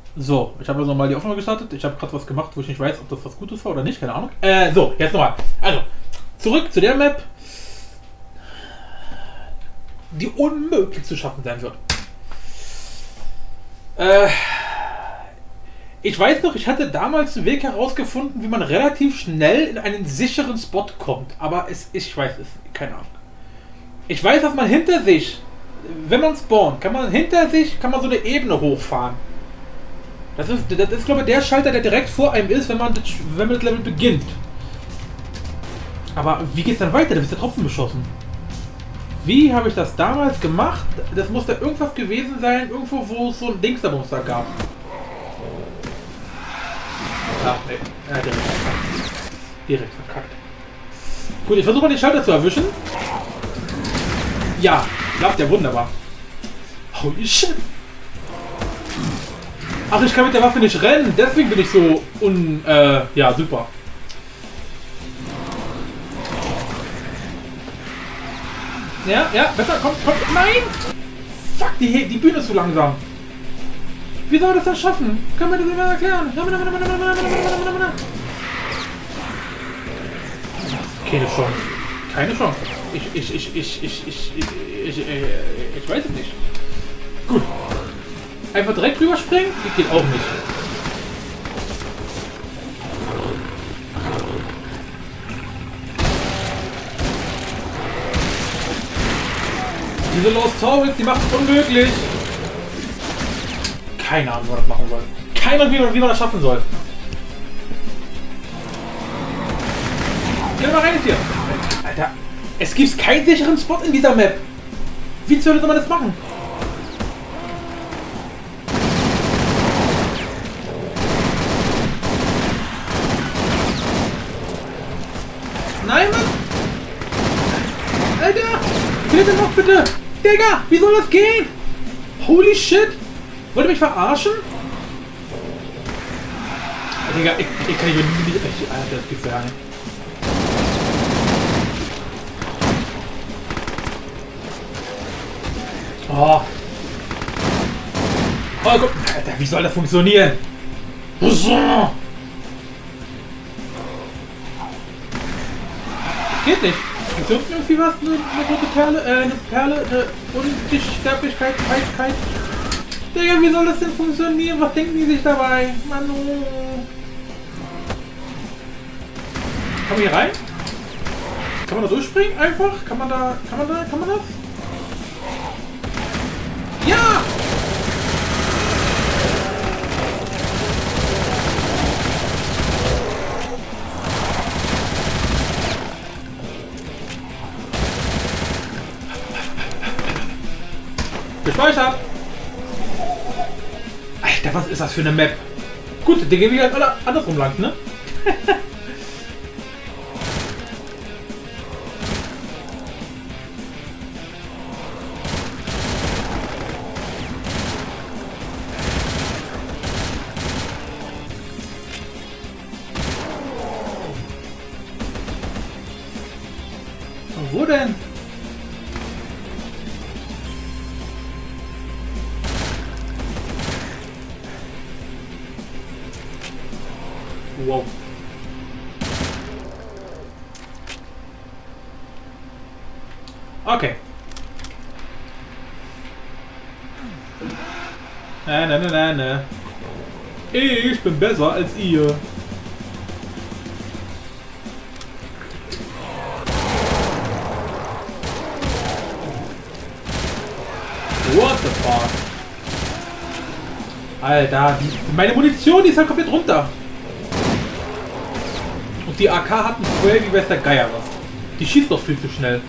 So, ich habe also nochmal die Aufnahme gestartet. Ich habe gerade was gemacht, wo ich nicht weiß, ob das was Gutes war oder nicht. Keine Ahnung. So, jetzt nochmal. Also, zurück zu der Map, die unmöglich zu schaffen sein wird. Ich weiß noch, ich hatte damals einen Weg herausgefunden, wie man relativ schnell in einen sicheren Spot kommt. Aber ich weiß es, keine Ahnung. Ich weiß, dass man hinter sich, wenn man spawnt, kann man so eine Ebene hochfahren. Das ist glaube ich, der Schalter, der direkt vor einem ist, wenn man das Level beginnt. Aber wie geht's dann weiter? Da ist der Tropfen beschossen. Wie habe ich das damals gemacht? Das muss da irgendwas gewesen sein, irgendwo, wo es so ein Dingsterbumster gab. Ach, nee. Direkt verkackt. Gut, ich versuche mal den Schalter zu erwischen. Ja, klappt ja wunderbar. Holy shit. Ach, ich kann mit der Waffe nicht rennen, deswegen bin ich so ja, super. Ja, besser, kommt, nein! Fuck, die Bühne ist zu langsam. Wie soll das das schaffen? Können wir das immer erklären? Keine Chance. Keine Chance. Ich weiß es nicht. Gut. Einfach direkt rüberspringen? Das geht auch nicht. Diese Lost Towers, die macht es unmöglich. Keine Ahnung, wie man das machen soll. Keine Ahnung, wie man das schaffen soll. Geh mal rein jetzt hier. Alter, es gibt keinen sicheren Spot in dieser Map. Wie soll man das machen? Nein, Mann! Alter! Bitte noch, bitte! Digga! Wie soll das gehen? Holy shit! Wollt ihr mich verarschen? Digga, ich kann hier nicht... Alter, das gibt's ja nicht. Oh. Oh, guck. Alter, wie soll das funktionieren? Geht nicht. Ist unten irgendwie was? Eine rote Perle? Eine Perle? Eine Unsterblichkeit? Digga, wie soll das denn funktionieren? Was denken die sich dabei? Manu. Kann man hier rein? Kann man da durchspringen? Einfach? Kann man das? Ja! Gespeichert! Alter, was ist das für eine Map? Gut, die gehen wir halt alle andersrum lang, ne? Wo denn? Wow. Okay. Ne. Ich bin besser als ihr. What the fuck? Alter, meine Munition, die ist halt komplett runter. Und die AK hat ein Feuer wie weiß der Geier was. Die schießt doch viel zu schnell.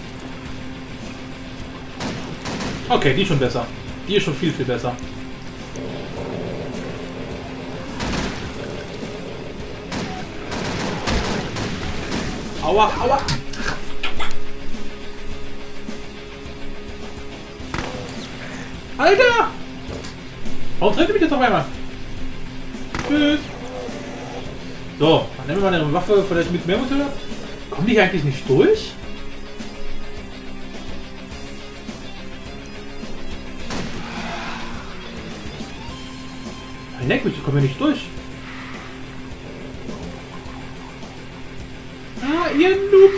Okay, die ist schon besser. Die ist schon viel besser. Aua. Alter! Warum trennt ihr mich jetzt auf einmal? Tschüss. So, dann nehmen wir mal eine Waffe, vielleicht mit mehr Motor. Kommen die eigentlich nicht durch? Leck mich, ich komme hier nicht durch. Ah, ihr Noobs.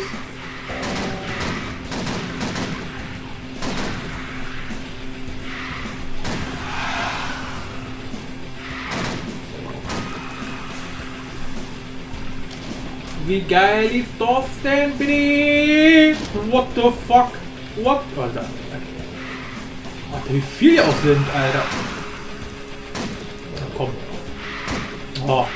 Wie geil ist das denn, bitte? What the fuck? What? Alter. Alter, wie viel hier auch sind, Alter. Na, komm. Oh.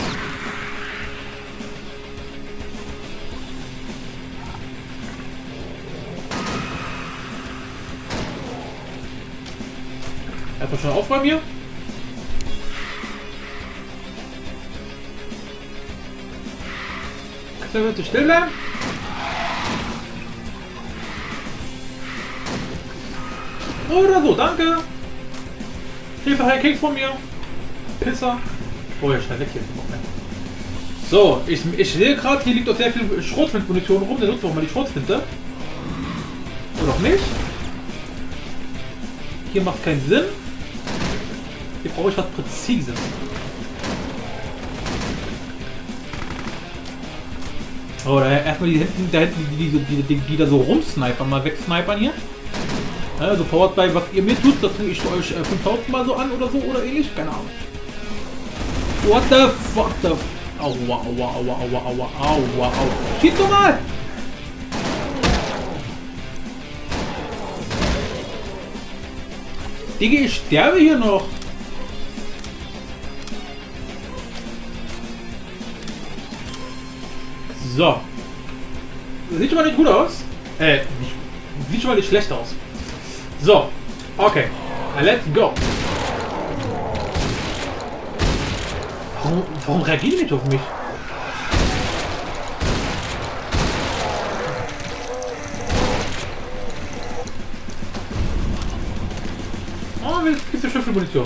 Erstmal schon aufräumen hier. Dann wird still bleiben. Oder so, danke. Hilfe, Herr King von mir. Pisser. Oh ja, schnell weg hier. So, ich sehe gerade, hier liegt doch sehr viel Schrotflintmunition rum. Der nutzt auch mal die Schrotflinte. Oder auch nicht. Hier macht keinen Sinn. Hier brauche ich was Präzises. Oh, erstmal die hinten, die da so rumsnipern, mal wegsnipern hier. Also forward bei, was ihr mir tut, das tue ich euch 5000 Mal so an oder so oder ähnlich, keine Ahnung. What the fuck the... Aua, aua, aua, aua, aua, aua, aua. Schieß doch mal! Digga, ich sterbe hier noch. So. Sieht schon mal nicht gut aus. Sieht schon mal nicht schlecht aus. So. Okay. Let's go. Warum reagieren die nicht auf mich? Oh, jetzt gibt es ja schon Munition.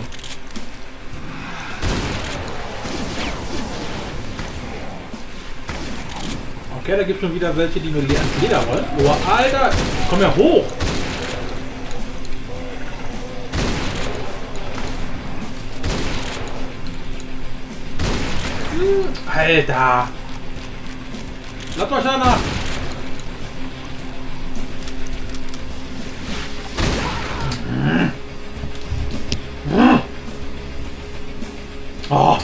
Okay, da gibt es schon wieder welche, die nur ans Leder wollen. Oh, Alter! Komm ja hoch! Alter! Lasst euch danach! Oh!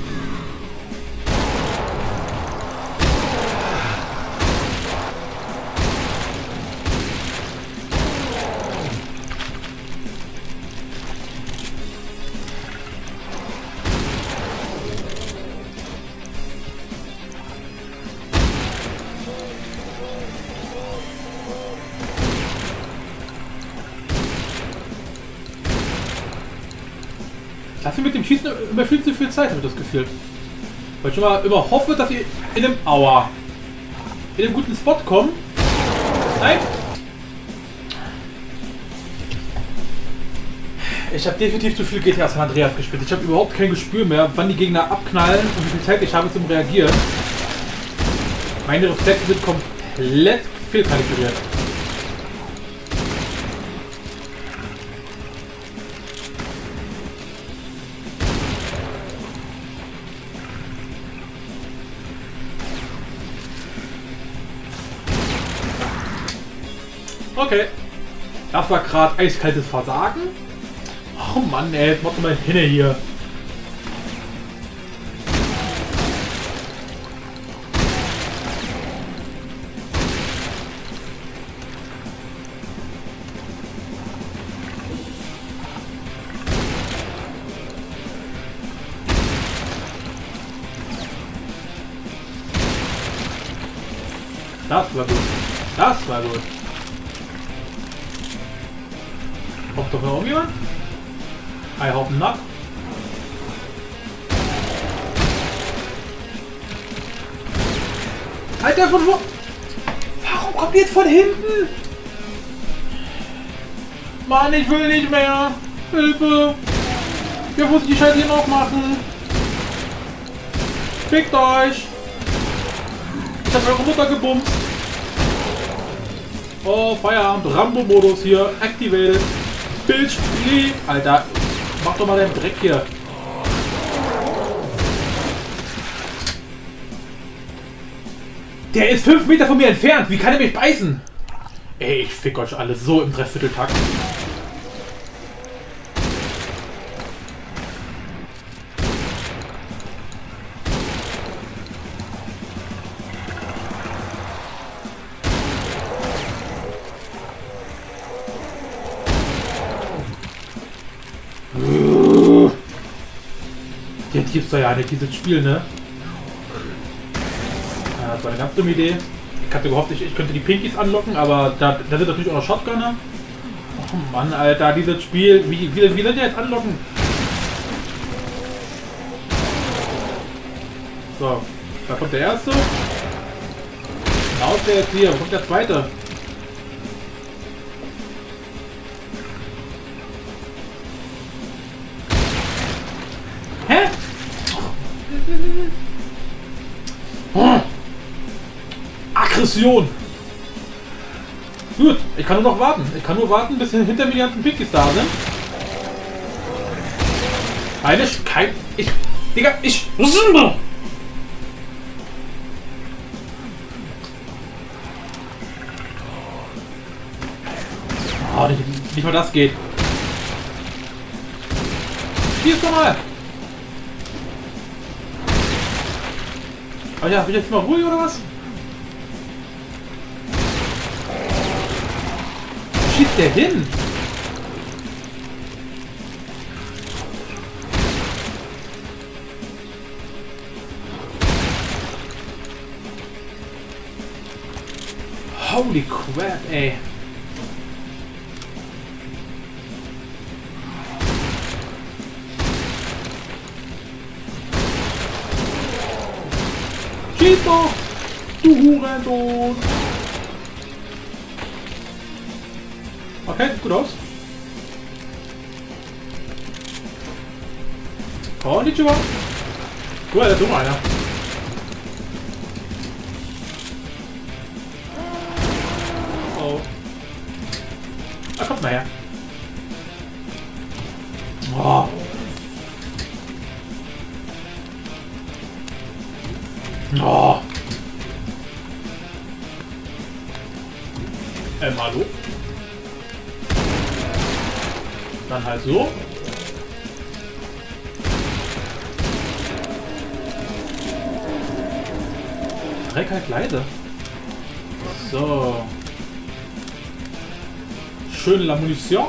Dafür mit dem Schießen immer viel zu viel Zeit, habe ich das Gefühl. Weil ich immer hoffe, dass ihr in einem in einem guten Spot kommt. Nein! Ich habe definitiv zu viel GTA San Andreas gespielt. Ich habe überhaupt kein Gespür mehr, wann die Gegner abknallen und wie viel Zeit ich habe zum Reagieren. Meine Reflexe sind komplett fehlkalibriert. Okay. Das war gerade eiskaltes Versagen. Oh Mann, ey, jetzt mach doch mal hinne hier. Das war gut. Das war gut. Kommt doch noch jemand? I hope not. Alter, von wo? Warum kommt ihr jetzt von hinten? Mann, ich will nicht mehr. Hilfe. Wir müssen die Scheiße hier noch machen. Fickt euch. Ich hab eure Mutter gebumst. Oh, Feierabend. Rambo-Modus hier. Activated. Bitch, Alter, mach doch mal deinen Dreck hier. Der ist 5 Meter von mir entfernt. Wie kann er mich beißen? Ey, ich fick euch alle so im Dreivierteltakt. Der tiefste ja nicht dieses Spiel, ne? Ja, das war eine ganz dumme Idee. Ich hatte gehofft, ich könnte die Pinkies anlocken, aber da sind natürlich auch noch Shotgunner. Oh Mann, Alter, dieses Spiel. Wie soll ich jetzt anlocken? So, da kommt der erste. Genau, der jetzt hier. Wo kommt der zweite? Hä? Oh. Aggression! Gut, ich kann nur noch warten. Ich kann nur warten, bis hinter mir die ganzen Pinkies da sind. Digga, ich... Oh, nicht mal das geht. Schieß doch mal! Oh ja, bin ich jetzt mal ruhig oder was? Wo schießt der hin? Holy crap, ey. Schieß doch! Du Hurensohn! Okay, sieht gut aus. Konnichiwa! Du, Alter, dumm einer. Oh. Ah, kommt mal her. Oh. Oh. Hallo? Dann halt so. Dreck halt leise. So. Schön la Munition.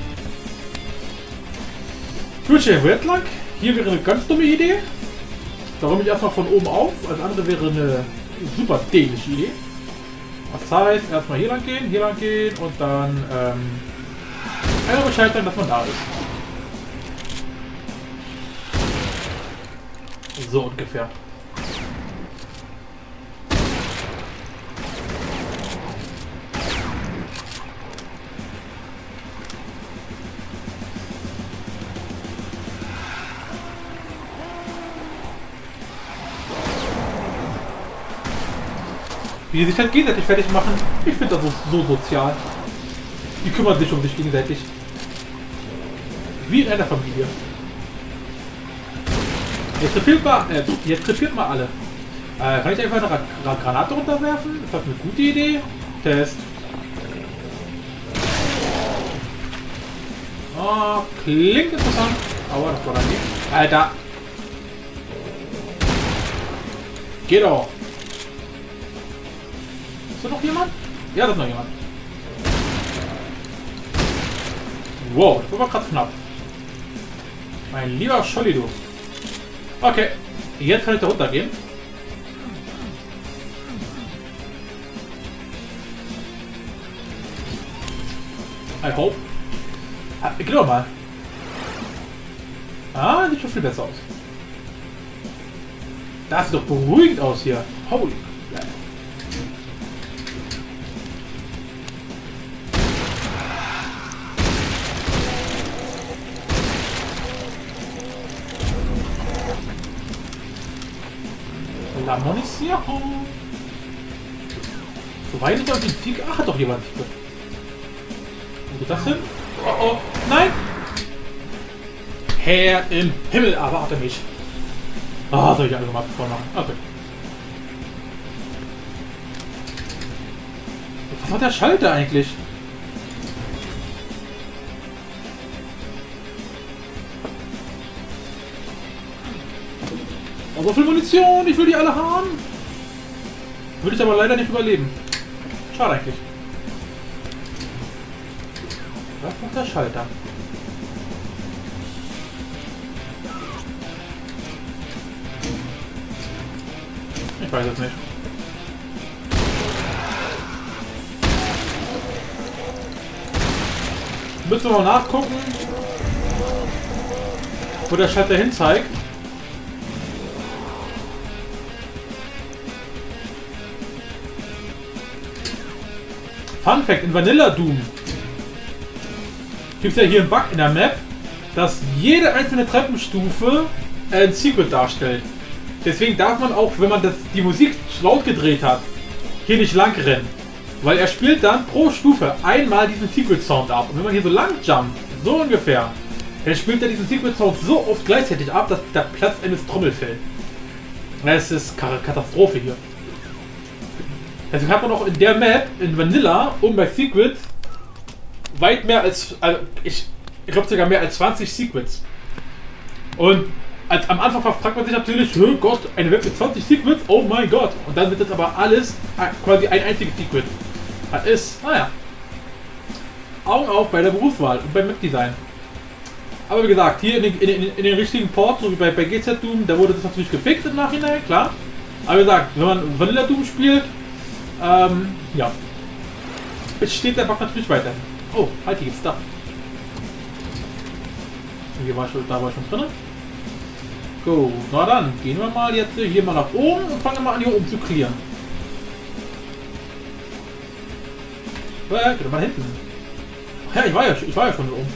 Gut, hier wird lang. Hier wäre eine ganz dumme Idee. Da räume ich erstmal von oben auf. Als andere wäre eine super dämliche Idee. Das heißt, erstmal hier lang gehen und dann einmal Bescheid sagen, dass man da ist. So ungefähr. Wie die sich halt gegenseitig fertig machen, ich finde das so sozial. Die kümmern sich um sich gegenseitig. Wie in einer Familie. Jetzt treffiert mal alle. Kann ich einfach eine Granate runterwerfen? Ist das eine gute Idee? Test. Oh, klingt interessant. Aber das war dann nicht. Alter. Geht doch. Ist da noch jemand? Ja, da ist noch jemand. Wow, das war gerade knapp. Mein lieber Scholli, du. Okay, jetzt kann ich da runtergehen. I hope. Geh doch mal. Ah, sieht schon viel besser aus. Das sieht doch beruhigend aus hier. Holy. La Munition. So weit ist auf den Sieg. Ach, hat doch jemand. Wo geht das hin? Oh oh. Nein! Herr im Himmel, erwarte mich. Ah, soll ich alle mal vormachen? Okay. Was macht der Schalter eigentlich? Oh, so viel Munition, ich will die alle haben. Würde ich aber leider nicht überleben. Schade eigentlich. Was macht der Schalter? Ich weiß es nicht. Müssen wir mal nachgucken, wo der Schalter hin zeigt. Fun Fact: In Vanilla Doom gibt es ja hier einen Bug in der Map, dass jede einzelne Treppenstufe ein Secret darstellt. Deswegen darf man auch, wenn man die Musik laut gedreht hat, hier nicht lang rennen. Weil er spielt dann pro Stufe einmal diesen Secret Sound ab. Und wenn man hier so lang jumpt, so ungefähr, dann spielt er diesen Secret Sound so oft gleichzeitig ab, dass der Platz eines Trommel fällt. Das ist Katastrophe hier. Deswegen hat man auch in der Map, in Vanilla, und bei Secrets, weit mehr als, also ich glaube sogar mehr als 20 Secrets. Und am Anfang fragt man sich natürlich, oh Gott, eine Map mit 20 Secrets, oh mein Gott. Und dann wird das aber alles quasi ein einziges Secret. Das ist, naja, Augen auf bei der Berufswahl und beim Map-Design. Aber wie gesagt, hier in den richtigen Ports, so wie bei GZ Doom, da wurde das natürlich gefixt im Nachhinein, klar. Aber wie gesagt, wenn man Vanilla Doom spielt, ja, besteht der Bug natürlich weiterhin. Oh, halt, hier gibt's da. Hier war schon, da war schon drin. Gut, na dann, gehen wir mal jetzt hier mal nach oben und fangen mal an, hier oben zu clearen. Geht mal hinten. Ach ja, ich war ja schon oben.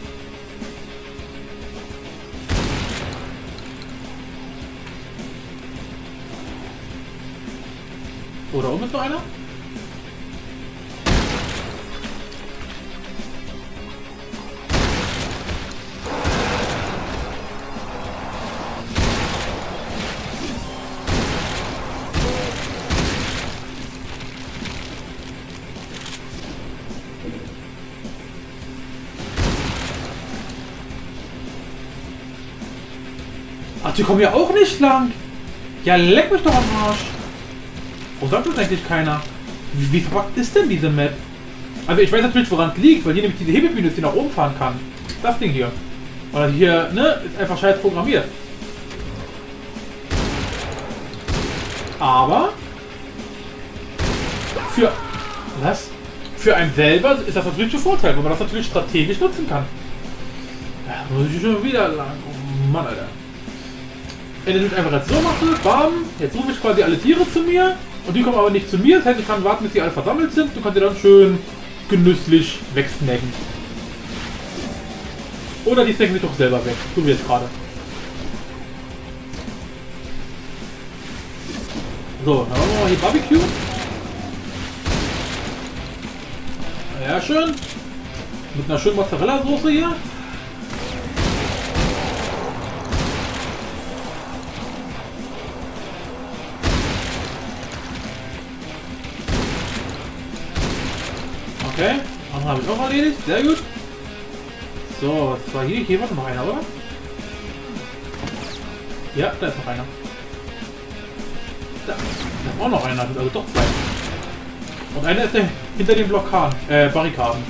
Oh, da oben ist noch einer. Ach, die kommen ja auch nicht lang. Ja, leck mich doch am Arsch. Wo sagt das eigentlich keiner? Wie verpackt ist denn diese Map? Also ich weiß natürlich, woran es liegt, weil hier nämlich diese Hebebühne ist, die nach oben fahren kann. Das Ding hier. Oder hier, ne, ist einfach scheiß programmiert. Aber für einen selber ist das natürlich ein Vorteil, weil man das natürlich strategisch nutzen kann. Da muss ich schon wieder lang. Oh Mann, Alter. Wenn ich das einfach jetzt so mache, bam, jetzt rufe ich quasi alle Tiere zu mir und die kommen aber nicht zu mir, das heißt, ich kann warten, bis die alle versammelt sind, du kannst die dann schön genüsslich wegsnacken. Oder die snacken sich doch selber weg, so wie jetzt gerade. So, dann machen wir mal hier Barbecue. Ja, schön. Mit einer schönen Mozzarella-Soße hier. Okay, andere habe ich auch erledigt. Sehr gut. So, was war hier? Hier war noch einer, oder? Ja, da ist noch einer. Da ist auch noch einer, also doch zwei. Und einer ist hinter den Blockaden, Barrikaden,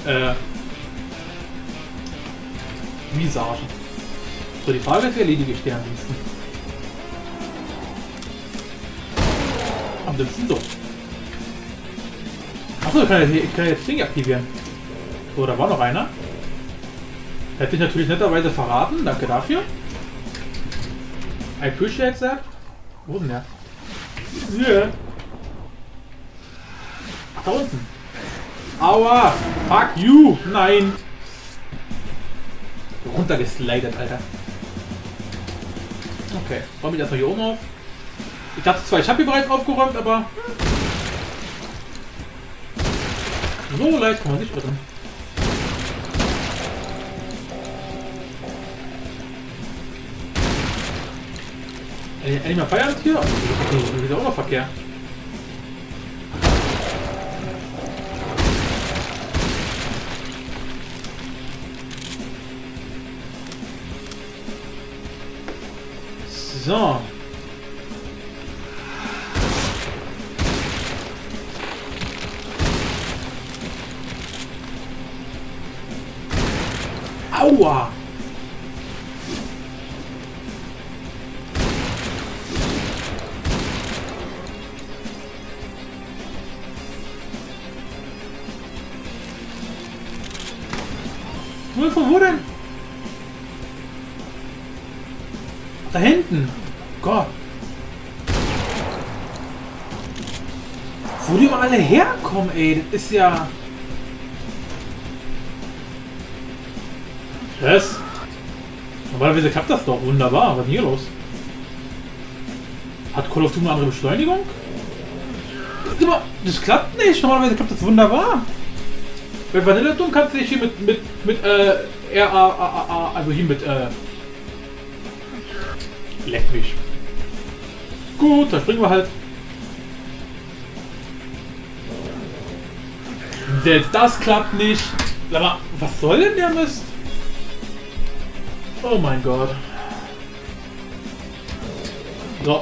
Visagen. So, die Frage ist, wie erledige ich den am liebsten? Am dümmsten so. Achso, ich kann jetzt Ding aktivieren. So, da war noch einer. Hätte ich natürlich netterweise verraten, danke dafür. I appreciate that. Wo ist denn der? Hier. Ach, da unten. Aua! Fuck you! Nein! Runtergeslidet, Alter. Okay, räume ich erstmal hier oben auf. Ich dachte zwar, ich habe hier bereits aufgeräumt, aber... So leicht kann man nicht irren. Animal Fire ist hier? Okay, das ist auch noch Verkehr. So. Aua! Wo denn? Da hinten. Gott. Wo die mal alle herkommen, ey. Das ist ja... Was? Normalerweise klappt das doch wunderbar. Was ist denn hier los? Hat Call of Duty eine andere Beschleunigung? Das klappt nicht. Normalerweise klappt das wunderbar. Bei Vanilla Doom kannst du dich hier mit RAAA, also hier mit leck mich. Gut, da springen wir halt. Selbst das klappt nicht. Sag mal, was soll denn der Mist? Oh mein Gott. So.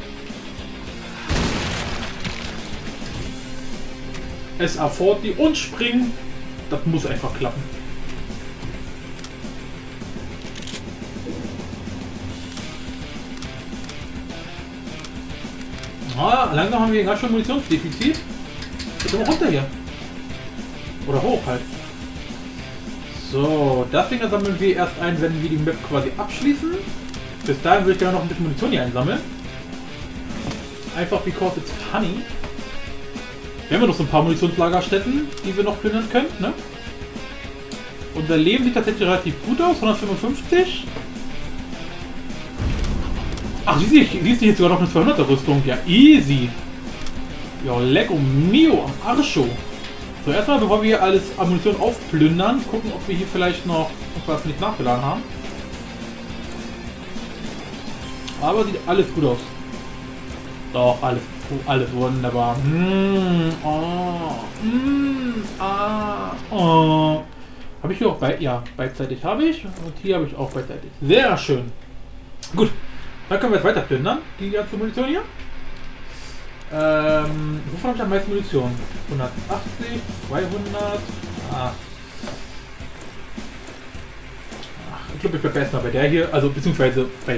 SA40 und springen. Das muss einfach klappen. Ah, langsam haben wir ganz schön Munitionsdefizit. Jetzt mal runter hier. Oder hoch halt. So, das Ding sammeln wir erst ein, wenn wir die Map quasi abschließen. Bis dahin würde ich gerne noch ein bisschen Munition hier einsammeln. Einfach because it's funny. Wir haben ja noch so ein paar Munitionslagerstätten, die wir noch plündern können, ne? Unser Leben sieht tatsächlich relativ gut aus, 155. Ach, siehst du jetzt sogar noch eine 200er Rüstung? Ja, easy. Ja, Lego Mio am Arscho. So, erstmal, bevor wir hier alles an Munition aufplündern, gucken, ob wir hier vielleicht noch was nicht nachgeladen haben. Aber sieht alles gut aus. Doch, alles wunderbar. Habe ich hier auch beidseitig habe ich. Und hier habe ich auch beidseitig. Sehr schön. Gut. Dann können wir jetzt weiter plündern. Die ganze Munition hier. Wovon habe ich am meisten Munition? 180, 200. Ich glaube, ich bleibe erstmal bei der hier. Also, beziehungsweise bei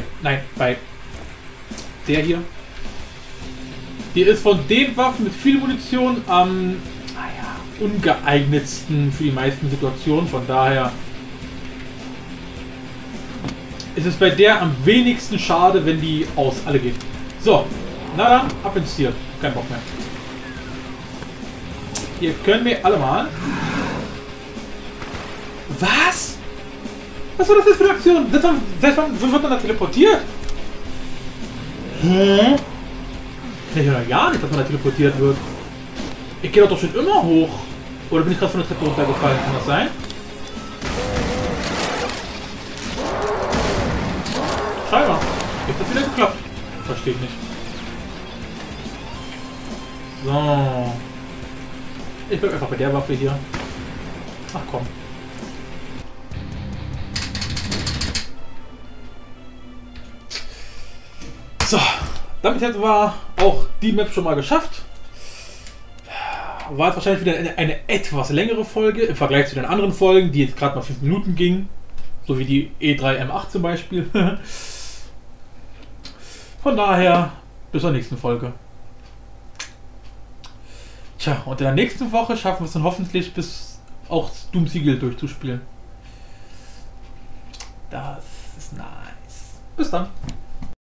der hier. Die ist von den Waffen mit viel Munition am ungeeignetsten für die meisten Situationen. Von daher ist es bei der am wenigsten schade, wenn die aus alle geht. So, na dann, ab ins Ziel. Kein Bock mehr. Hier können wir alle mal. Was? Was war das jetzt für eine Aktion? Selbst wird man da teleportiert? Hä? Ich höre ja nicht, dass man da teleportiert wird. Ich gehe doch schon immer hoch. Oder bin ich gerade von der Treppe runtergefallen? Kann das sein? Scheinbar. Jetzt hat es wieder geklappt. Verstehe ich nicht. So. Ich bleibe einfach bei der Waffe hier. Ach komm. So. Damit jetzt war auch die Map schon mal geschafft. War jetzt wahrscheinlich wieder eine etwas längere Folge im Vergleich zu den anderen Folgen, die jetzt gerade mal 5 Minuten gingen. So wie die E3 M8 zum Beispiel. Von daher, bis zur nächsten Folge. Tja, und in der nächsten Woche schaffen wir es dann hoffentlich bis auch Doom Siegel durchzuspielen. Das ist nice. Bis dann.